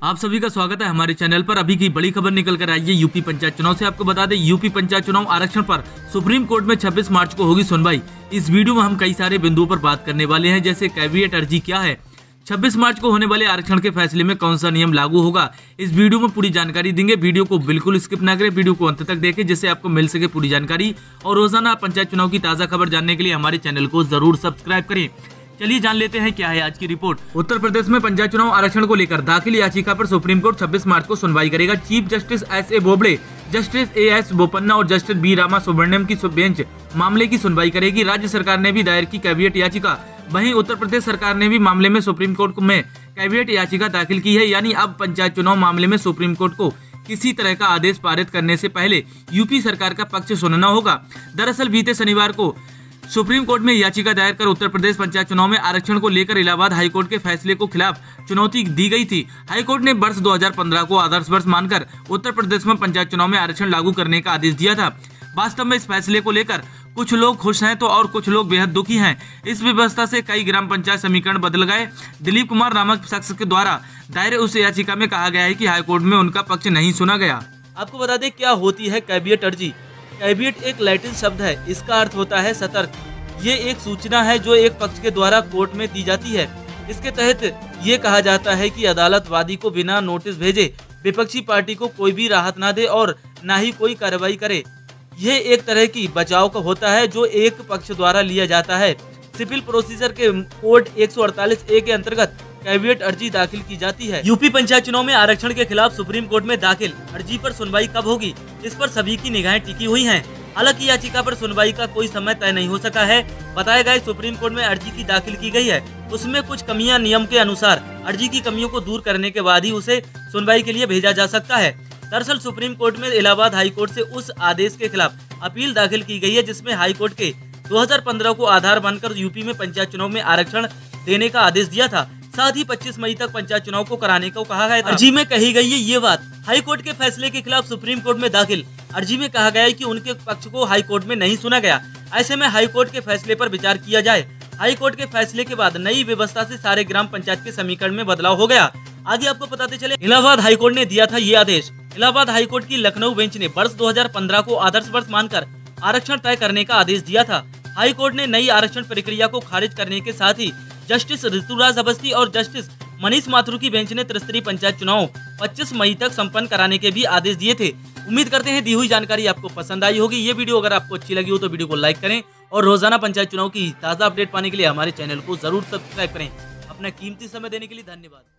आप सभी का स्वागत है हमारे चैनल पर। अभी की बड़ी खबर निकल कर आई है यूपी पंचायत चुनाव से। आपको बता दें, यूपी पंचायत चुनाव आरक्षण पर सुप्रीम कोर्ट में 26 मार्च को होगी सुनवाई। इस वीडियो में हम कई सारे बिंदुओं पर बात करने वाले हैं, जैसे कैविएट अर्जी क्या है, 26 मार्च को होने वाले आरक्षण के फैसले में कौन सा नियम लागू होगा। इस वीडियो में पूरी जानकारी देंगे। वीडियो को बिल्कुल स्किप ना करें, वीडियो को अंत तक देखें जिससे आपको मिल सके पूरी जानकारी। और रोजाना पंचायत चुनाव की ताजा खबर जानने के लिए हमारे चैनल को जरूर सब्सक्राइब करें। चलिए जान लेते हैं क्या है आज की रिपोर्ट। उत्तर प्रदेश में पंचायत चुनाव आरक्षण को लेकर दाखिल याचिका पर सुप्रीम कोर्ट 26 मार्च को सुनवाई करेगा। Chief justice S A. Bobde, justice A S. Bopanna और जस्टिस बी. रामा सुब्रमण्यम की बेंच मामले की सुनवाई करेगी। राज्य सरकार ने भी दायर की कैविएट याचिका। वहीं उत्तर प्रदेश सरकार ने भी मामले में सुप्रीम कोर्ट में कैविएट याचिका दाखिल की है। यानी अब पंचायत चुनाव मामले में सुप्रीम कोर्ट को किसी तरह का आदेश पारित करने से पहले यूपी सरकार का पक्ष सुनना होगा। दरअसल बीते शनिवार को सुप्रीम कोर्ट में याचिका दायर कर उत्तर प्रदेश पंचायत चुनाव में आरक्षण को लेकर इलाहाबाद हाईकोर्ट के फैसले को खिलाफ चुनौती दी गई थी। हाईकोर्ट ने वर्ष 2015 को आदर्श वर्ष मानकर उत्तर प्रदेश में पंचायत चुनाव में आरक्षण लागू करने का आदेश दिया था। वास्तव में इस फैसले को लेकर कुछ लोग खुश हैं तो और कुछ लोग बेहद दुखी हैं। इस व्यवस्था से कई ग्राम पंचायत समीकरण बदल गए। दिलीप कुमार नामक शख्स के द्वारा दायर उस याचिका में कहा गया है कि हाईकोर्ट में उनका पक्ष नहीं सुना गया। आपको बता दें क्या होती है कैविएट अर्जी। कैविएट एक लैटिन शब्द है, इसका अर्थ होता है सतर्क। ये एक सूचना है जो एक पक्ष के द्वारा कोर्ट में दी जाती है। इसके तहत ये कहा जाता है कि अदालत वादी को बिना नोटिस भेजे विपक्षी पार्टी को कोई भी राहत ना दे और ना ही कोई कार्रवाई करे। यह एक तरह की बचाव का होता है जो एक पक्ष द्वारा लिया जाता है। सिविल प्रोसीजर के कोड 148A के अंतर्गत कैविएट अर्जी दाखिल की जाती है। यूपी पंचायत चुनाव में आरक्षण के खिलाफ सुप्रीम कोर्ट में दाखिल अर्जी पर सुनवाई कब होगी, इस पर सभी की निगाहें टिकी हुई हैं। हालांकि याचिका पर सुनवाई का कोई समय तय नहीं हो सका है। बताया गया सुप्रीम कोर्ट में अर्जी की दाखिल की गई है, उसमें कुछ कमियां नियम के अनुसार अर्जी की कमियों को दूर करने के बाद ही उसे सुनवाई के लिए भेजा जा सकता है। दरअसल सुप्रीम कोर्ट में इलाहाबाद हाई कोर्ट से उस आदेश के खिलाफ अपील दाखिल की गई है जिसमें हाई कोर्ट के 2015 को आधार बनकर यूपी में पंचायत चुनाव में आरक्षण देने का आदेश दिया था। साथ ही 25 मई तक पंचायत चुनाव को कराने को कहा गया था। अर्जी में कही गई है ये बात। हाई कोर्ट के फैसले के खिलाफ सुप्रीम कोर्ट में दाखिल अर्जी में कहा गया है कि उनके पक्ष को हाई कोर्ट में नहीं सुना गया। ऐसे में हाई कोर्ट के फैसले पर विचार किया जाए। हाई कोर्ट के फैसले के बाद नई व्यवस्था से सारे ग्राम पंचायत के समीकरण में बदलाव हो गया। आगे आपको बताते चले, इलाहाबाद हाई कोर्ट ने दिया था ये आदेश। इलाहाबाद हाई कोर्ट की लखनऊ बेंच ने वर्ष 2015 को आदर्श वर्ष मानकर आरक्षण तय करने का आदेश दिया था। हाई कोर्ट ने नई आरक्षण प्रक्रिया को खारिज करने के साथ ही जस्टिस ऋतुराज अवस्थी और जस्टिस मनीष माथुर की बेंच ने त्रिस्तरीय पंचायत चुनाव 25 मई तक संपन्न कराने के भी आदेश दिए थे। उम्मीद करते हैं दी हुई जानकारी आपको पसंद आई होगी। ये वीडियो अगर आपको अच्छी लगी हो तो वीडियो को लाइक करें और रोजाना पंचायत चुनाव की ताज़ा अपडेट पाने के लिए हमारे चैनल को जरूर सब्सक्राइब करें। अपना कीमती समय देने के लिए धन्यवाद।